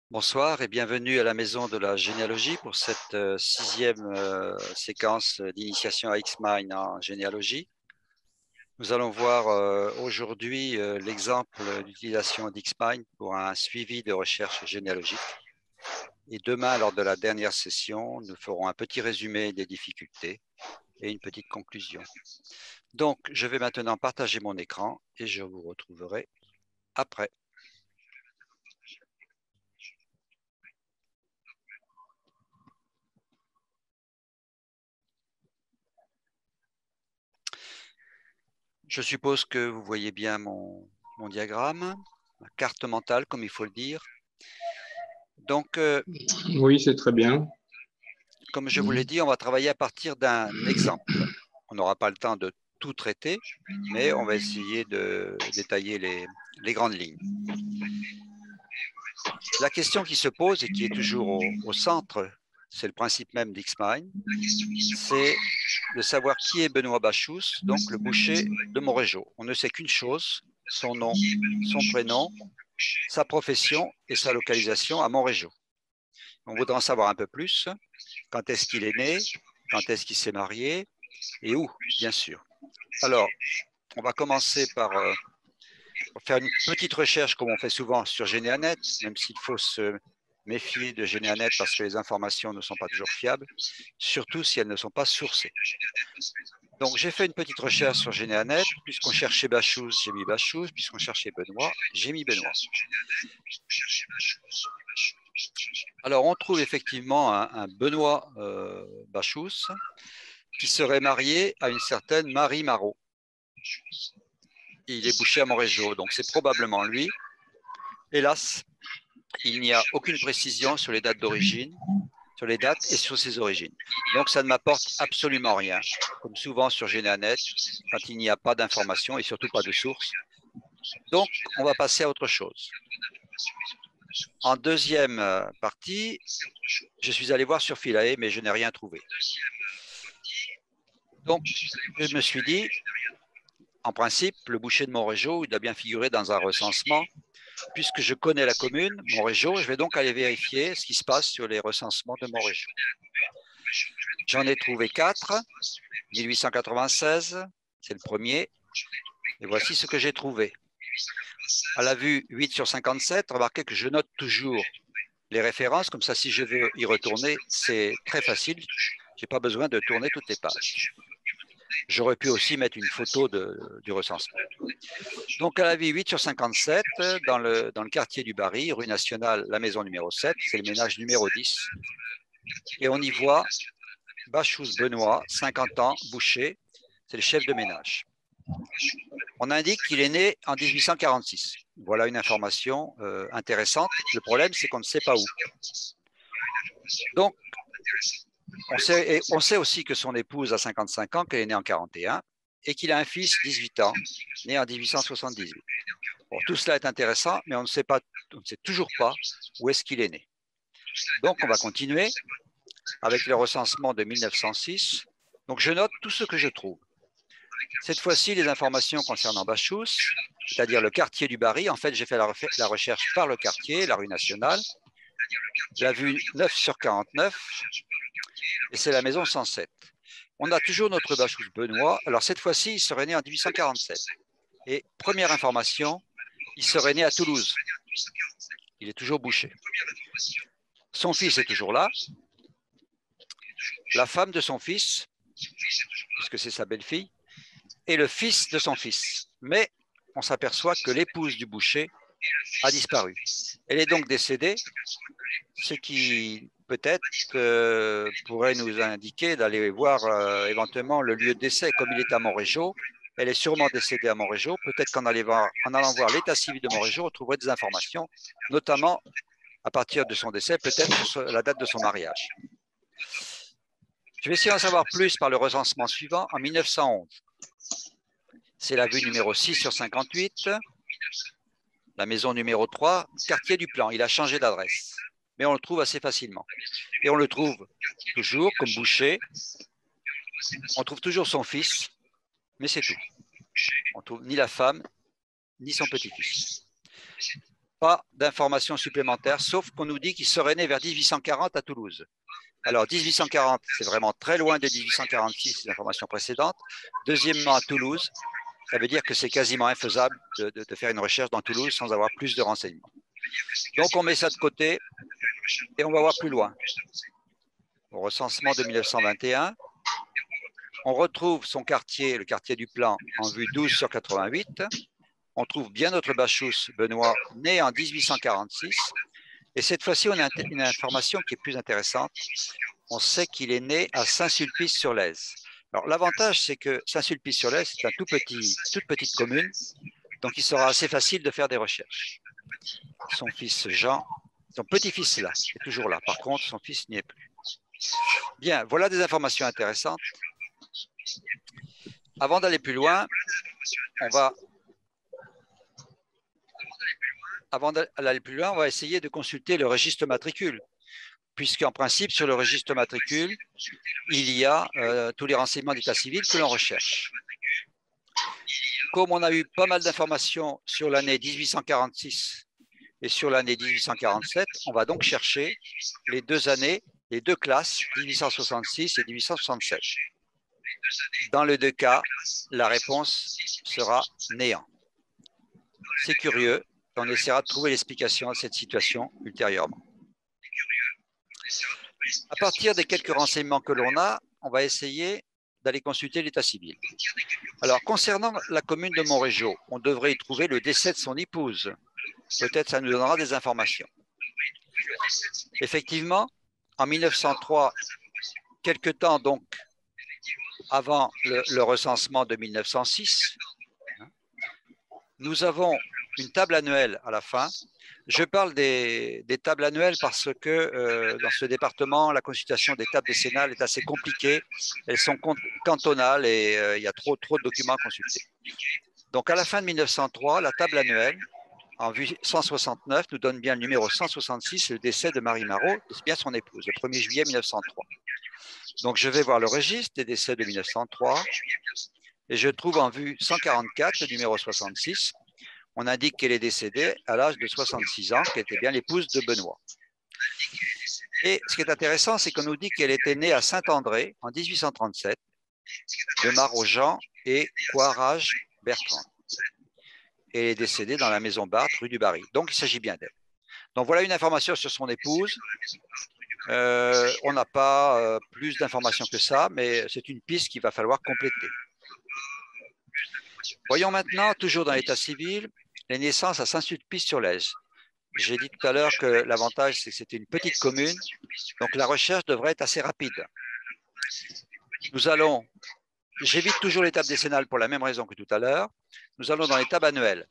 Bonsoir et bienvenue à la Maison de la Généalogie pour cette sixième séquence d'initiation à X-Mine en généalogie. Nous allons voir aujourd'hui l'exemple d'utilisation d'X-Mine pour un suivi de recherche généalogique. Et demain, lors de la dernière session, nous ferons un petit résumé des difficultés et une petite conclusion. Donc, je vais maintenant partager mon écran et je vous retrouverai après. Je suppose que vous voyez bien mon diagramme, ma carte mentale, comme il faut le dire. Donc, oui, c'est très bien. Comme je vous l'ai dit, on va travailler à partir d'un exemple. On n'aura pas le temps de tout traiter, mais on va essayer de détailler les grandes lignes. La question qui se pose et qui est toujours au centre, c'est le principe même d'X-Mine, c'est de savoir qui est Benoît Bachous, donc le boucher de Montrégeau. On ne sait qu'une chose, son nom, son prénom, sa profession et sa localisation à Montrégeau. On voudrait en savoir un peu plus. Quand est-ce qu'il est né? Quand est-ce qu'il s'est marié? Et où, bien sûr. Alors, on va commencer par faire une petite recherche, comme on fait souvent sur GénéAnet, même s'il faut se méfier de GénéAnet parce que les informations ne sont pas toujours fiables, surtout si elles ne sont pas sourcées. Donc, j'ai fait une petite recherche sur GénéAnet. Puisqu'on cherchait Bachous, j'ai mis Bachous. Puisqu'on cherchait Benoît, j'ai mis Benoît. Alors, on trouve effectivement un Benoît Bachous qui serait marié à une certaine Marie Marot. Il est bouché à Montrégeau, donc c'est probablement lui. Hélas, il n'y a aucune précision sur les dates d'origine, sur les dates et sur ses origines. Donc ça ne m'apporte absolument rien, comme souvent sur GénéAnet, quand il n'y a pas d'informations et surtout pas de source. Donc on va passer à autre chose. En deuxième partie, je suis allé voir sur Philae, mais je n'ai rien trouvé. Donc je me suis dit, en principe, le boucher de Montrégeau, il doit bien figurer dans un recensement. Puisque je connais la commune, Montrégeau, je vais donc aller vérifier ce qui se passe sur les recensements de Montrégeau. J'en ai trouvé 4, 1896, c'est le premier, et voici ce que j'ai trouvé. À la vue 8 sur 57, remarquez que je note toujours les références, comme ça si je veux y retourner, c'est très facile, je n'ai pas besoin de tourner toutes les pages. J'aurais pu aussi mettre une photo du recensement. Donc, à la vie 8 sur 57, dans le quartier du Barry, rue nationale, la maison numéro 7, c'est le ménage numéro 10. Et on y voit Bachous Benoît, 50 ans, boucher, c'est le chef de ménage. On indique qu'il est né en 1846. Voilà une information intéressante. Le problème, c'est qu'on ne sait pas où. Donc, on sait aussi que son épouse a 55 ans, qu'elle est née en 41 et qu'il a un fils, 18 ans, né en 1878. Bon, tout cela est intéressant, mais on ne sait toujours pas où est-ce qu'il est né. Donc, on va continuer avec le recensement de 1906. Donc, je note tout ce que je trouve. Cette fois-ci, les informations concernant Bachous, c'est-à-dire le quartier du Barry. En fait, j'ai fait la recherche par le quartier, la rue nationale. La vue 9 sur 49, et c'est la maison 107. On a toujours notre Bachous Benoît. Alors, cette fois-ci, il serait né en 1847. Et première information, il serait né à Toulouse. Il est toujours boucher. Son fils est toujours là. La femme de son fils, puisque c'est sa belle-fille, et le fils de son fils. Mais on s'aperçoit que l'épouse du boucher a disparu. Elle est donc décédée, ce qui peut-être pourrait nous indiquer d'aller voir éventuellement le lieu de décès. Comme il est à Montrégeau, elle est sûrement décédée à Montrégeau. Peut-être qu'en allant voir l'état civil de Montrégeau, on trouverait des informations, notamment à partir de son décès, peut-être sur la date de son mariage. Je vais essayer d'en savoir plus par le recensement suivant. En 1911, c'est la vue numéro 6 sur 58, la maison numéro 3, quartier du Plan. Il a changé d'adresse, mais on le trouve assez facilement. Et on le trouve toujours comme boucher. On trouve toujours son fils, mais c'est tout. On ne trouve ni la femme, ni son petit-fils. pas d'informations supplémentaires, sauf qu'on nous dit qu'il serait né vers 1840 à Toulouse. Alors, 1840, c'est vraiment très loin de 1846, les informations précédentes. Deuxièmement, à Toulouse, ça veut dire que c'est quasiment infaisable de faire une recherche dans Toulouse sans avoir plus de renseignements. Donc, on met ça de côté et on va voir plus loin. Au recensement de 1921, on retrouve son quartier, le quartier du Plan, en vue 12/88. On trouve bien notre Bachous, Benoît, né en 1846. Et cette fois-ci, on a une information qui est plus intéressante. On sait qu'il est né à Saint-Sulpice-sur-Lèze. Alors, l'avantage, c'est que Saint-Sulpice-sur-Lèze, c'est toute petite commune, donc il sera assez facile de faire des recherches. Son fils Jean, son petit-fils là, est toujours là. Par contre, son fils n'y est plus. Bien, voilà des informations intéressantes. Avant d'aller plus loin, on va essayer de consulter le registre matricule, puisqu'en principe, sur le registre matricule, il y a tous les renseignements d'état civil que l'on recherche. Comme on a eu pas mal d'informations sur l'année 1846 et sur l'année 1847, on va donc chercher les deux années, les deux classes, 1866 et 1867. Dans les deux cas, la réponse sera néant. C'est curieux, on essaiera de trouver l'explication à cette situation ultérieurement. À partir des quelques renseignements que l'on a, on va essayer d'aller consulter l'état civil. Alors, concernant la commune de Montrégeau, on devrait y trouver le décès de son épouse. Peut-être ça nous donnera des informations. Effectivement, en 1903, quelque temps donc avant le recensement de 1906, nous avons une table annuelle à la fin. Je parle des tables annuelles parce que dans ce département, la consultation des tables décennales est assez compliquée. Elles sont cantonales et il y a trop de documents à consulter. Donc, à la fin de 1903, la table annuelle, en vue 169, nous donne bien le numéro 166, le décès de Marie Marot, c'est bien son épouse, le 1er juillet 1903. Donc, je vais voir le registre des décès de 1903 et je trouve en vue 144, le numéro 66. On indique qu'elle est décédée à l'âge de 66 ans, qu'elle était bien l'épouse de Benoît. Et ce qui est intéressant, c'est qu'on nous dit qu'elle était née à Saint-André en 1837, de Marot-Jean et Coirage Bertrand. Et elle est décédée dans la maison Barthes, rue du Barry. Donc, il s'agit bien d'elle. Donc, voilà une information sur son épouse. On n'a pas plus d'informations que ça, mais c'est une piste qu'il va falloir compléter. Voyons maintenant, toujours dans l'état civil, les naissances à Saint-Sulpice-sur-Lèze. J'ai dit tout à l'heure que l'avantage, c'est que c'était une petite commune, donc la recherche devrait être assez rapide. J'évite toujours l'étape décennale pour la même raison que tout à l'heure. Nous allons dans l'étape annuelle.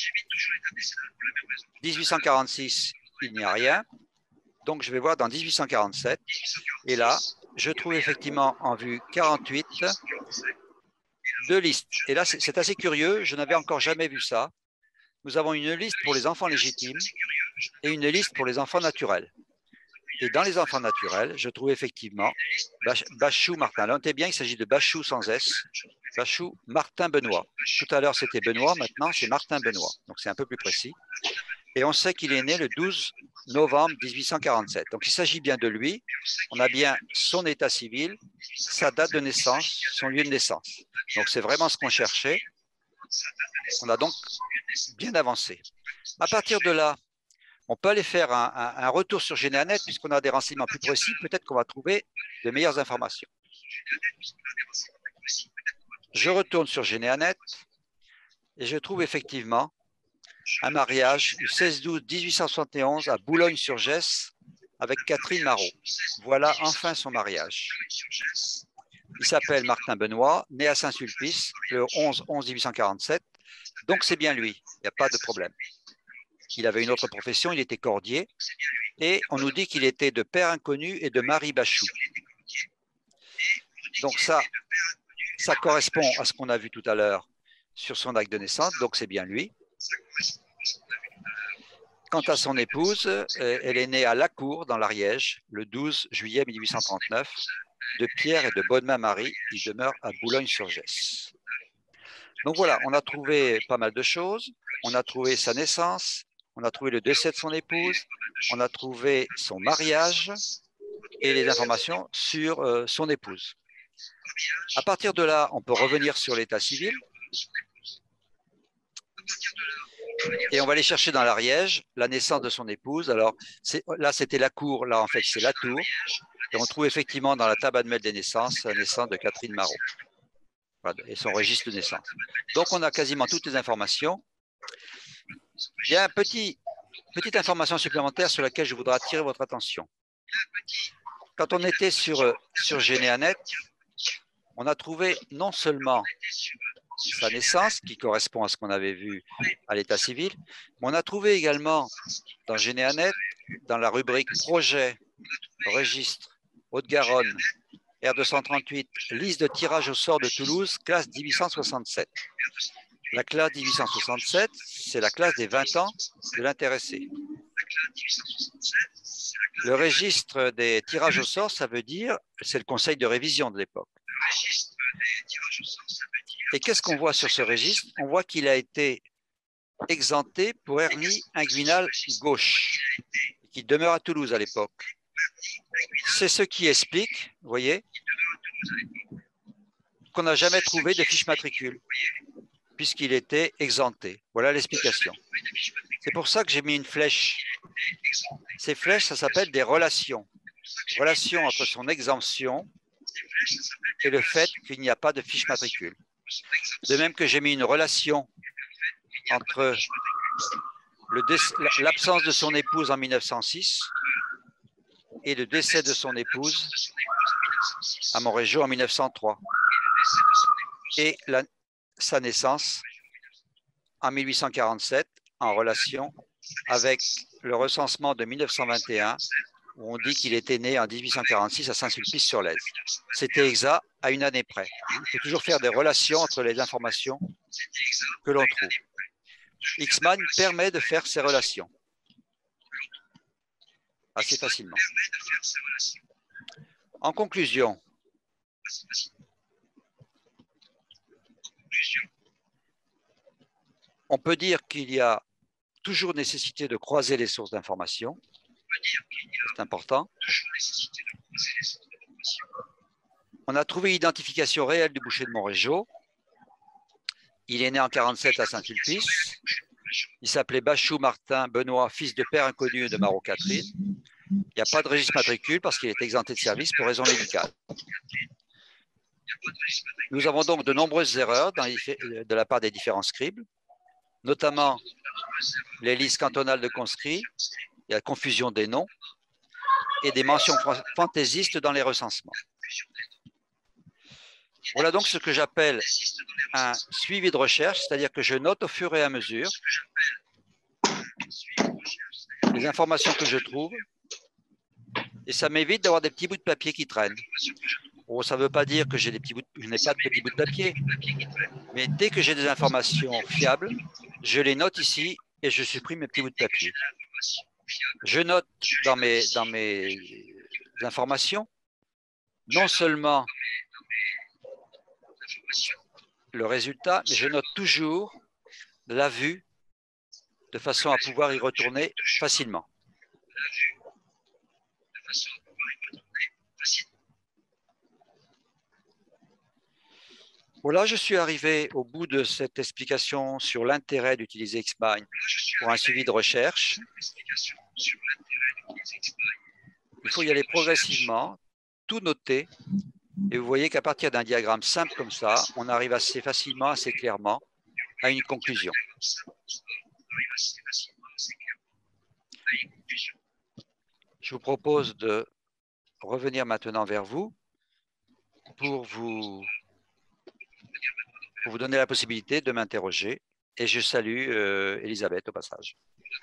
1846, il n'y a rien. Donc, je vais voir dans 1847. Et là, je trouve effectivement en vue 48 deux listes. Et là, c'est assez curieux. Je n'avais encore jamais vu ça. Nous avons une liste pour les enfants légitimes et une liste pour les enfants naturels. Et dans les enfants naturels, je trouve effectivement Bachou Martin. Là, notez bien, il s'agit de Bachou sans S. Bachou Martin Benoît. Tout à l'heure, c'était Benoît. Maintenant, c'est Martin Benoît. Donc, c'est un peu plus précis. Et on sait qu'il est né le 12 novembre 1847. Donc, il s'agit bien de lui. On a bien son état civil, sa date de naissance, son lieu de naissance. Donc, c'est vraiment ce qu'on cherchait. On a donc bien avancé. À partir de là, on peut aller faire un retour sur GénéAnet puisqu'on a des renseignements plus précis. Peut-être qu'on va trouver de meilleures informations. Je retourne sur GénéAnet et je trouve effectivement un mariage du 16-12-1871 à Boulogne-sur-Gesse avec Catherine Marot. Voilà enfin son mariage. Il s'appelle Martin Benoît, né à Saint-Sulpice le 11-11-1847. Donc c'est bien lui, il n'y a pas de problème. Il avait une autre profession, il était cordier, et on nous dit qu'il était de père inconnu et de Marie Bachou. Donc ça correspond à ce qu'on a vu tout à l'heure sur son acte de naissance, donc c'est bien lui. Quant à son épouse, elle est née à Lacour, dans l'Ariège, le 12 juillet 1839, de Pierre et de Bonnemain Marie, qui demeure à Boulogne-sur-Gesse. Donc voilà, on a trouvé pas mal de choses. On a trouvé sa naissance, On a trouvé le décès de son épouse, on a trouvé son mariage et les informations sur son épouse. À partir de là, on peut revenir sur l'état civil et on va aller chercher dans l'Ariège la naissance de son épouse. Alors là, c'était la cour, là en fait c'est la tour. Et on trouve effectivement dans la table annuelle des naissances la naissance de Catherine Marot. Voilà, et son registre de naissance. Donc on a quasiment toutes les informations. Il y a une petite information supplémentaire sur laquelle je voudrais attirer votre attention. Quand on était sur Généanet, on a trouvé non seulement sa naissance, qui correspond à ce qu'on avait vu à l'état civil, mais on a trouvé également dans Généanet, dans la rubrique projet, registre, Haute-Garonne, R238, liste de tirage au sort de Toulouse, classe 1867. La classe 1867, c'est la classe des 20 ans de l'intéressé. Le registre des tirages au sort, ça veut dire, c'est le conseil de révision de l'époque. Et qu'est-ce qu'on voit sur ce registre? On voit qu'il a été exempté pour hernie inguinale gauche, qui demeure à Toulouse à l'époque. C'est ce qui explique, vous voyez, qu'on n'a jamais trouvé de fiche matricule, puisqu'il était exempté. Voilà l'explication. C'est pour ça que j'ai mis une flèche. Ces flèches, ça s'appelle des relations. Relations entre son exemption et le fait qu'il n'y a pas de fiche matricule. De même que j'ai mis une relation entre l'absence de son épouse en 1906 et le décès de son épouse à Montrégeau en 1903 et sa naissance en 1847 en relation avec le recensement de 1921 où on dit qu'il était né en 1846 à Saint-Sulpice-sur-Lèze. C'était exact à une année près. Il faut toujours faire des relations entre les informations que l'on trouve. Xmind permet de faire ces relations assez facilement. En conclusion, on peut dire qu'il y a toujours nécessité de croiser les sources d'information. C'est important. On a trouvé l'identification réelle du boucher de Montrégeau. Il est né en 1947 à Saint-Sulpice. Il s'appelait Bachou Martin Benoît, fils de père inconnu de Marot Catherine. Il n'y a pas de registre matricule parce qu'il est exempté de service pour raison médicale. Nous avons donc de nombreuses erreurs de la part des différents scribes, notamment les listes cantonales de conscrits, il y a confusion des noms et des mentions fantaisistes dans les recensements. Voilà donc ce que j'appelle un suivi de recherche, c'est-à-dire que je note au fur et à mesure les informations que je trouve et ça m'évite d'avoir des petits bouts de papier qui traînent. Bon, ça ne veut pas dire que je n'ai pas de petits bouts de papier, mais dès que j'ai des informations fiables, je les note ici et je supprime mes petits bouts de papier. Je note dans mes informations non seulement le résultat, mais je note toujours la vue de façon à pouvoir y retourner facilement. Voilà, je suis arrivé au bout de cette explication sur l'intérêt d'utiliser Xmind pour un suivi de recherche. Il faut y aller progressivement, tout noter, et vous voyez qu'à partir d'un diagramme simple comme ça, on arrive assez facilement, assez clairement à une conclusion. Je vous propose de revenir maintenant vers vous pour vous donner la possibilité de m'interroger. Et je salue Elisabeth au passage.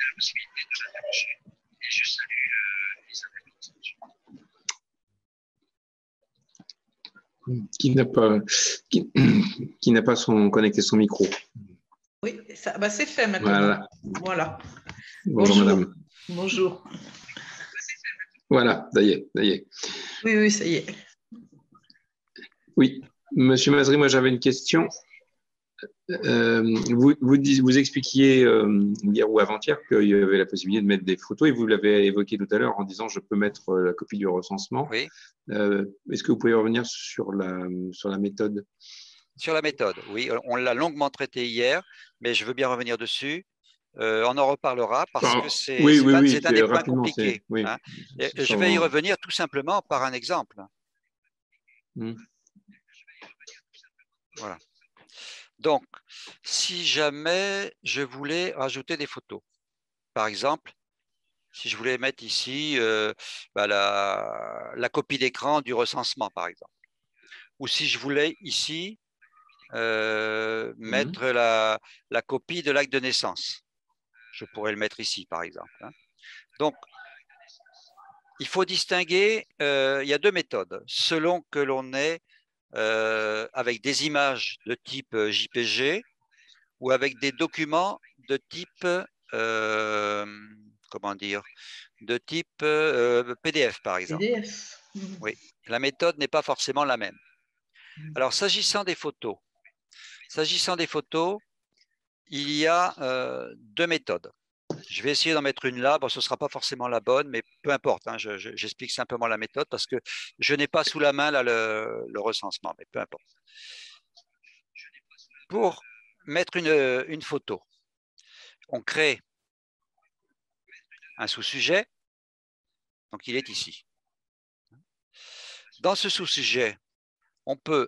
Qui n'a pas connecté son micro. Oui, c'est fait maintenant. Voilà. Bonjour madame. Bonjour. Voilà, ça y est. Oui, ça y est. Oui, monsieur Mazri, moi j'avais une question. Vous expliquiez hier ou avant-hier qu'il y avait la possibilité de mettre des photos et vous l'avez évoqué tout à l'heure en disant je peux mettre la copie du recensement. Oui. Est-ce que vous pouvez revenir sur la méthode? Sur la méthode, oui, on l'a longuement traité hier, mais je veux bien revenir dessus. On en reparlera parce que c'est un des points compliqués. Oui, hein. Et je vais y revenir tout simplement par un exemple. Voilà. Donc, si jamais je voulais rajouter des photos, par exemple, si je voulais mettre ici la copie d'écran du recensement, par exemple, ou si je voulais ici mettre la copie de l'acte de naissance, je pourrais le mettre ici, par exemple. hein. Donc, il faut distinguer, il y a deux méthodes, selon que l'on est avec des images de type JPG ou avec des documents de type, comment dire, de type PDF, par exemple. PDF. Oui, la méthode n'est pas forcément la même. Alors, s'agissant des photos, il y a deux méthodes. Je vais essayer d'en mettre une là. Bon, ce ne sera pas forcément la bonne, mais peu importe. Hein, j'explique simplement la méthode parce que je n'ai pas sous la main là, le recensement, mais peu importe. Pour mettre une photo, on crée un sous-sujet. Donc, il est ici. Dans ce sous-sujet, on peut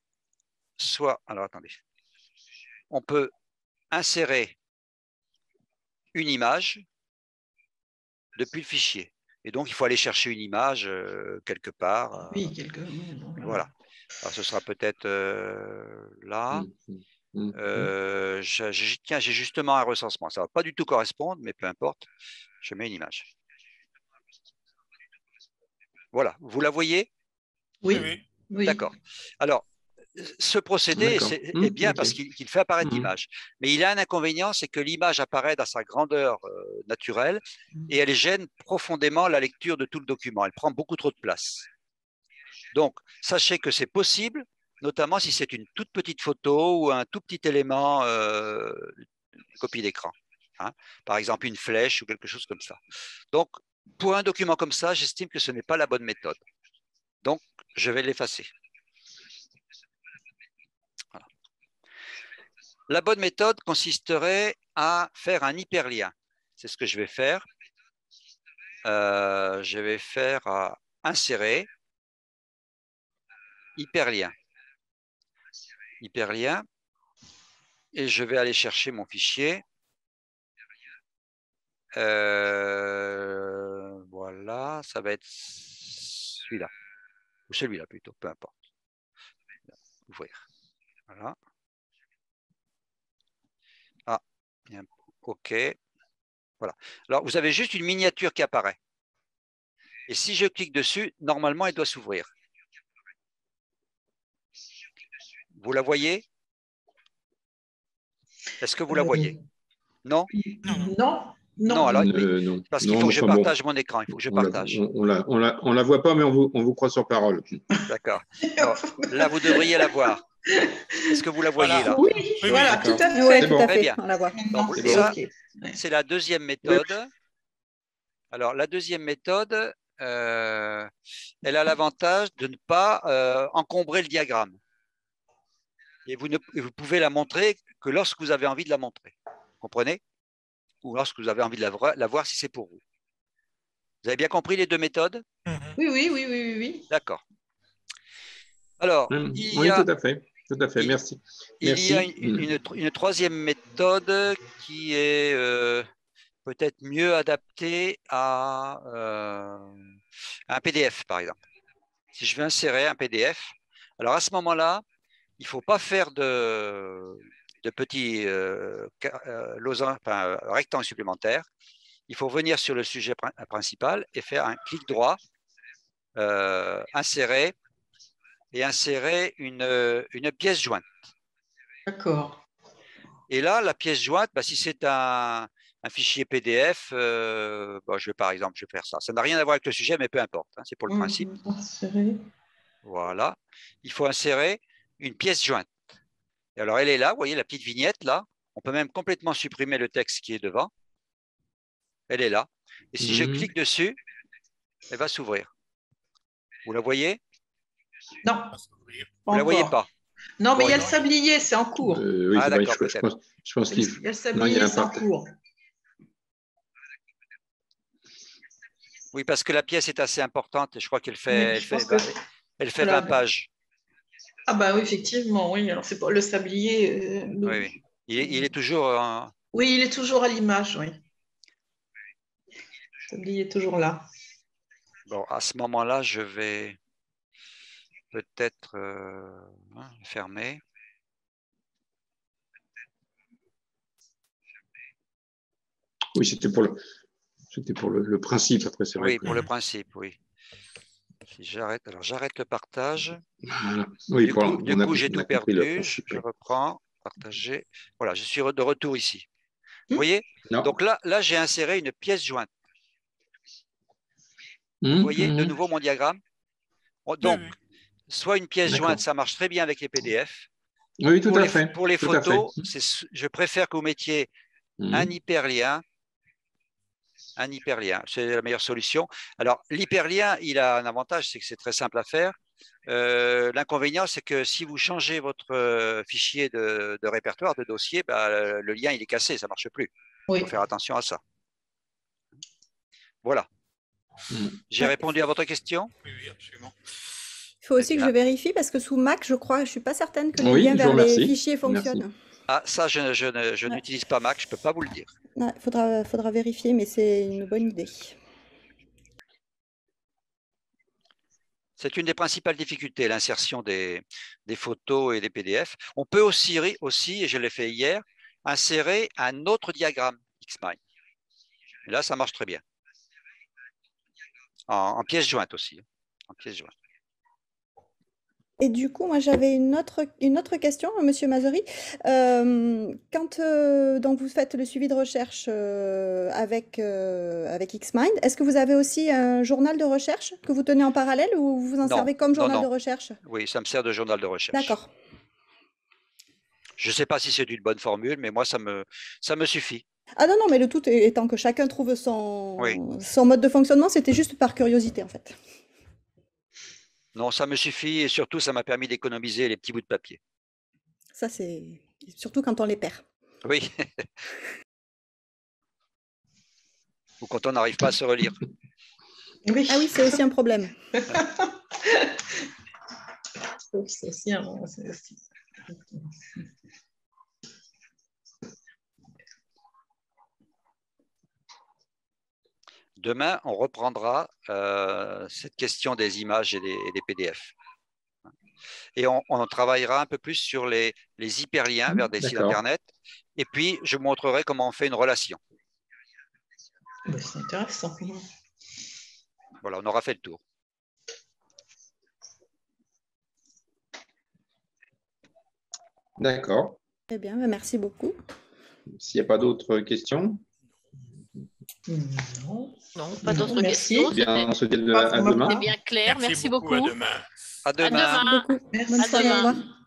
on peut insérer une image depuis le fichier. Et donc, il faut aller chercher une image quelque part. Oui, voilà. Alors, ce sera peut-être là. Tiens, j'ai justement un recensement. Ça ne va pas du tout correspondre, mais peu importe. Je mets une image. Voilà. Vous la voyez? Oui. D'accord. Alors, ce procédé est bien parce qu'il fait apparaître l'image. Mais il a un inconvénient, c'est que l'image apparaît dans sa grandeur naturelle et elle gêne profondément la lecture de tout le document. Elle prend beaucoup trop de place. Donc, sachez que c'est possible, notamment si c'est une toute petite photo ou un tout petit élément copie d'écran. Hein. Par exemple, une flèche ou quelque chose comme ça. Donc, pour un document comme ça, j'estime que ce n'est pas la bonne méthode. Donc, je vais l'effacer. Voilà. La bonne méthode consisterait à faire un hyperlien. C'est ce que je vais faire. Je vais faire insérer, hyperlien. Hyperlien. Et je vais aller chercher mon fichier. Voilà, ça va être celui-là. Ou celui-là plutôt, peu importe. Ouvrir. Voilà. Ah, bien. OK. Voilà. Alors, vous avez juste une miniature qui apparaît. Et si je clique dessus, normalement, elle doit s'ouvrir. Vous la voyez? Est-ce que vous la voyez? Non? Non, alors, non. Parce qu'il faut que je partage mon écran. Il faut que je partage. On la voit pas, mais on vous croit sur parole. D'accord. Là, vous devriez la voir. Est-ce que vous la voyez là? Oui, voilà, tout à fait. Oui, tout à Très fait. bien. On la voit. Donc, ça, c'est la deuxième méthode. Alors, la deuxième méthode, elle a l'avantage de ne pas encombrer le diagramme. Et vous pouvez la montrer que lorsque vous avez envie de la montrer. Vous comprenez? Ou lorsque vous avez envie de la voir si c'est pour vous. Vous avez bien compris les deux méthodes? Oui. D'accord. Alors, oui, tout à fait. Tout à fait, merci. Il y a une troisième méthode qui est peut-être mieux adaptée à un PDF, par exemple. Si je veux insérer un PDF, alors à ce moment-là, il ne faut pas faire de petits rectangles supplémentaires. Il faut venir sur le sujet principal et faire un clic droit, insérer une pièce jointe. D'accord. Et là, la pièce jointe, si c'est un fichier PDF, je vais par exemple, je vais faire ça. Ça n'a rien à voir avec le sujet, mais peu importe. Hein, c'est pour le principe. Insérer. Voilà. Il faut insérer une pièce jointe. Et alors, elle est là, vous voyez la petite vignette là. On peut même complètement supprimer le texte qui est devant. Elle est là. Et si je clique dessus, elle va s'ouvrir. Vous la voyez? Non, vous ne la voyez pas? Non, mais il y a le sablier, c'est en cours. Oui, ah, d'accord, je pense qu'il y a le sablier, c'est en cours. Oui, parce que la pièce est assez importante et je crois qu'elle fait, elle fait voilà. 20 pages. Ah bah oui, effectivement, oui. Alors c'est pas le sablier. Oui, oui. Il est toujours. Oui, il est toujours à l'image, oui. Le sablier est toujours là. Bon, à ce moment-là, je vais peut-être fermer. Oui, c'était pour le principe. Après, c'est vrai. Oui, pour le principe, oui. Si j'arrête, alors j'arrête le partage. Voilà. Oui, du coup, j'ai tout perdu. Je reprends, partager. Voilà, je suis de retour ici. Vous voyez? Donc là j'ai inséré une pièce jointe. Vous voyez de nouveau mon diagramme? Donc, soit une pièce jointe, ça marche très bien avec les PDF. Oui, tout à fait. Pour les photos, je préfère que vous mettiez un hyperlien. Un hyperlien, c'est la meilleure solution. Alors, l'hyperlien, il a un avantage, c'est que c'est très simple à faire. L'inconvénient, c'est que si vous changez votre fichier de répertoire, de dossier, le lien, il est cassé, ça ne marche plus. Il faut faire attention à ça. Voilà. J'ai répondu à votre question? Oui, absolument. Il faut aussi que je vérifie parce que sous Mac, je crois, je ne suis pas certaine que les liens vers les fichiers fonctionnent. Ah, ça, je n'utilise pas Mac, je ne peux pas vous le dire. Il faudra vérifier, mais c'est une bonne idée. C'est une des principales difficultés, l'insertion des photos et des PDF. On peut aussi, et je l'ai fait hier, insérer un autre diagramme Xmind. Et là, ça marche très bien. En pièce jointe aussi. En pièce jointe. Et du coup, moi, j'avais une autre question, Monsieur Mazori. Quand donc vous faites le suivi de recherche avec Xmind, est-ce que vous avez aussi un journal de recherche que vous tenez en parallèle ou vous en servez comme journal de recherche? Oui, ça me sert de journal de recherche. D'accord. Je ne sais pas si c'est une bonne formule, mais moi, ça me suffit. Ah non, mais le tout étant que chacun trouve son mode de fonctionnement, c'était juste par curiosité, en fait. Non, ça me suffit et surtout, ça m'a permis d'économiser les petits bouts de papier. Ça, c'est surtout quand on les perd. Oui. Ou quand on n'arrive pas à se relire. Oui. Ah oui, c'est aussi un problème. C'est aussi un... Demain, on reprendra cette question des images et des PDF. Et on travaillera un peu plus sur les hyperliens vers des sites Internet. Et puis, je vous montrerai comment on fait une relation. C'est intéressant. Voilà, on aura fait le tour. D'accord. Très bien, merci beaucoup. S'il n'y a pas d'autres questions? Non, pas d'autres questions. Bien, on se dit à demain. C'est bien clair. Merci beaucoup. À demain. À demain. Merci beaucoup. Merci. Bonne soirée, au revoir.